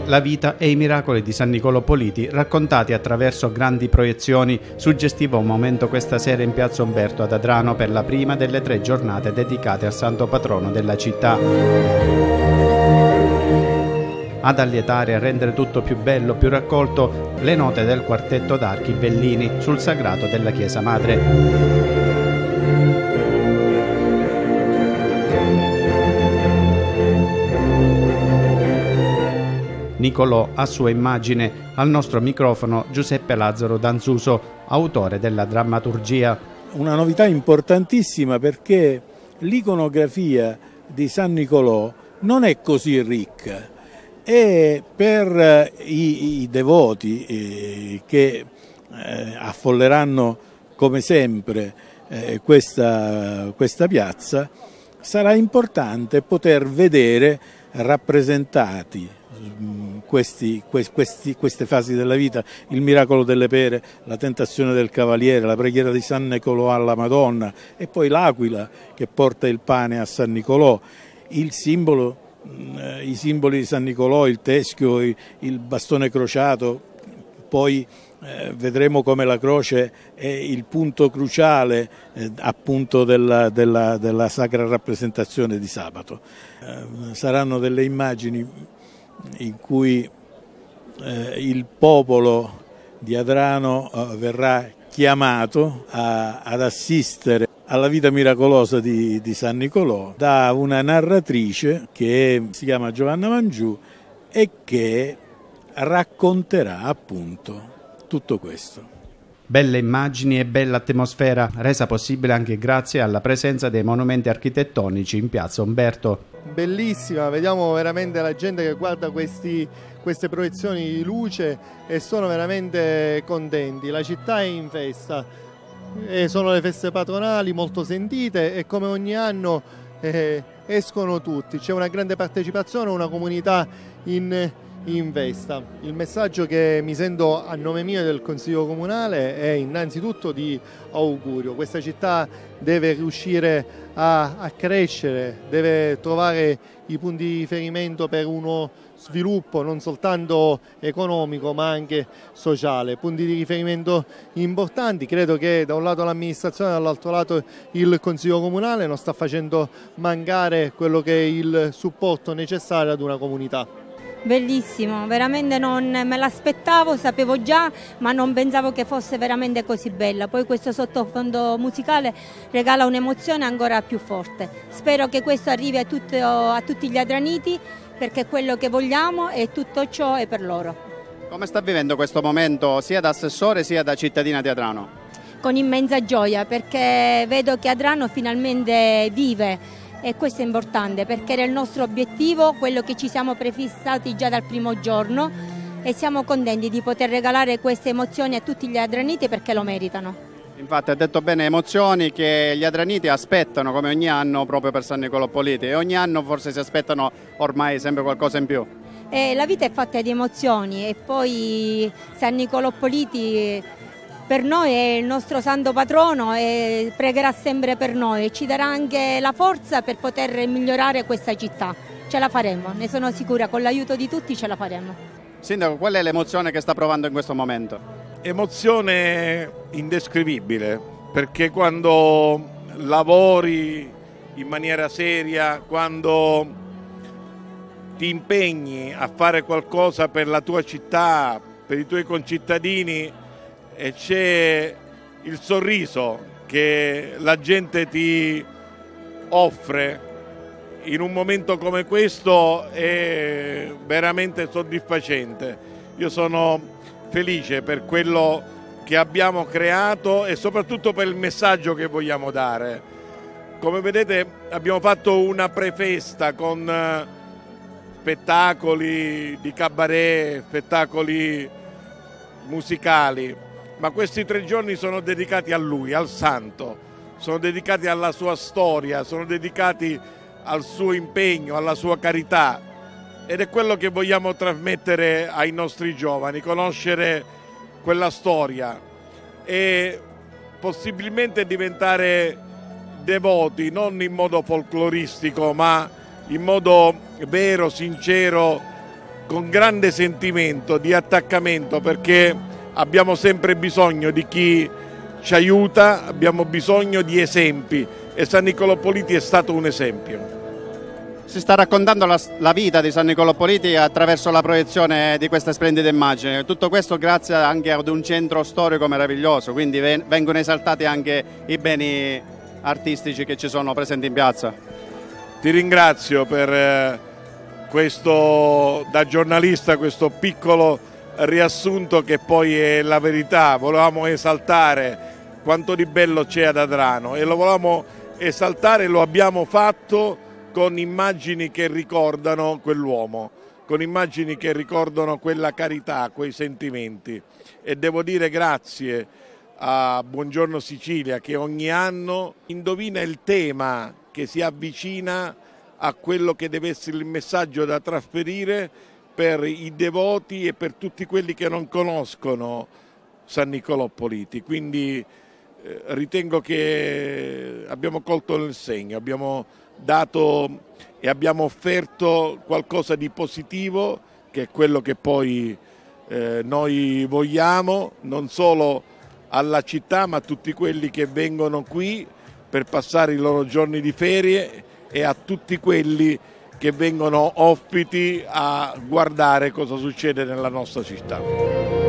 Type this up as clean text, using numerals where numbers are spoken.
la vita e i miracoli di San Niccolò Politi raccontati attraverso grandi proiezioni. Suggestivo momento questa sera in Piazza Umberto ad Adrano per la prima delle 3 giornate dedicate al santo patrono della città. Ad allietare e a rendere tutto più bello, più raccolto, le note del quartetto d'archi Bellini sul sagrato della Chiesa Madre. Niccolò a sua immagine, al nostro microfono Giuseppe Lazzaro Danzuso, autore della drammaturgia. Una novità importantissima perché l'iconografia di San Niccolò non è così ricca e per i devoti che affolleranno come sempre questa piazza sarà importante poter vedere rappresentati queste fasi della vita, il miracolo delle pere, la tentazione del cavaliere, la preghiera di San Niccolò alla Madonna e poi l'aquila che porta il pane a San Niccolò, i simboli di San Niccolò, il teschio, il bastone crociato, poi vedremo come la croce è il punto cruciale appunto della sacra rappresentazione di sabato. Saranno delle immagini in cui il popolo di Adrano verrà chiamato ad assistere alla vita miracolosa di San Niccolò da una narratrice che si chiama Giovanna Mangiù e che racconterà appunto tutto questo. Belle immagini e bella atmosfera, resa possibile anche grazie alla presenza dei monumenti architettonici in Piazza Umberto. Bellissima, vediamo veramente la gente che guarda queste proiezioni di luce e sono veramente contenti. La città è in festa, sono le feste patronali molto sentite e come ogni anno escono tutti, c'è una grande partecipazione, una comunità in festa. Il messaggio che mi sento a nome mio e del Consiglio Comunale è innanzitutto di augurio. Questa città deve riuscire a crescere, deve trovare i punti di riferimento per uno sviluppo non soltanto economico ma anche sociale. Punti di riferimento importanti, credo che da un lato l'amministrazione e dall'altro lato il Consiglio Comunale non sta facendo mancare quello che è il supporto necessario ad una comunità. Bellissimo, veramente non me l'aspettavo, sapevo già, ma non pensavo che fosse veramente così bella. Poi questo sottofondo musicale regala un'emozione ancora più forte. Spero che questo arrivi a tutti gli adraniti, perché quello che vogliamo e tutto ciò è per loro. Come sta vivendo questo momento sia da assessore sia da cittadina di Adrano? Con immensa gioia, perché vedo che Adrano finalmente vive. E questo è importante perché era il nostro obiettivo, quello che ci siamo prefissati già dal primo giorno e siamo contenti di poter regalare queste emozioni a tutti gli adraniti perché lo meritano. Infatti ha detto bene, emozioni che gli adraniti aspettano come ogni anno proprio per San Niccolò Politi e ogni anno forse si aspettano ormai sempre qualcosa in più. La vita è fatta di emozioni e poi San Niccolò Politi per noi è il nostro santo patrono e pregherà sempre per noi e ci darà anche la forza per poter migliorare questa città. Ce la faremo, ne sono sicura, con l'aiuto di tutti ce la faremo. Sindaco, qual è l'emozione che sta provando in questo momento? Emozione indescrivibile, perché quando lavori in maniera seria, quando ti impegni a fare qualcosa per la tua città, per i tuoi concittadini, e c'è il sorriso che la gente ti offre in un momento come questo è veramente soddisfacente. Io sono felice per quello che abbiamo creato e soprattutto per il messaggio che vogliamo dare. Come vedete abbiamo fatto una prefesta con spettacoli di cabaret, spettacoli musicali. Ma questi 3 giorni sono dedicati a lui, al santo, sono dedicati alla sua storia, sono dedicati al suo impegno, alla sua carità ed è quello che vogliamo trasmettere ai nostri giovani, conoscere quella storia e possibilmente diventare devoti, non in modo folcloristico ma in modo vero, sincero con grande sentimento di attaccamento, perché abbiamo sempre bisogno di chi ci aiuta, abbiamo bisogno di esempi e San Niccolò Politi è stato un esempio. Si sta raccontando la vita di San Niccolò Politi attraverso la proiezione di queste splendide immagini. Tutto questo grazie anche ad un centro storico meraviglioso, quindi vengono esaltati anche i beni artistici che ci sono presenti in piazza. Ti ringrazio per questo, da giornalista, questo piccolo riassunto che poi è la verità. Volevamo esaltare quanto di bello c'è ad Adrano e lo volevamo esaltare, lo abbiamo fatto con immagini che ricordano quell'uomo, con immagini che ricordano quella carità, quei sentimenti. E devo dire grazie a Buongiorno Sicilia che ogni anno indovina il tema che si avvicina a quello che deve essere il messaggio da trasferire per i devoti e per tutti quelli che non conoscono San Niccolò Politi. Quindi ritengo che abbiamo colto nel segno, abbiamo dato e abbiamo offerto qualcosa di positivo, che è quello che poi noi vogliamo, non solo alla città ma a tutti quelli che vengono qui per passare i loro giorni di ferie e a tutti quelli che vengono ospiti a guardare cosa succede nella nostra città.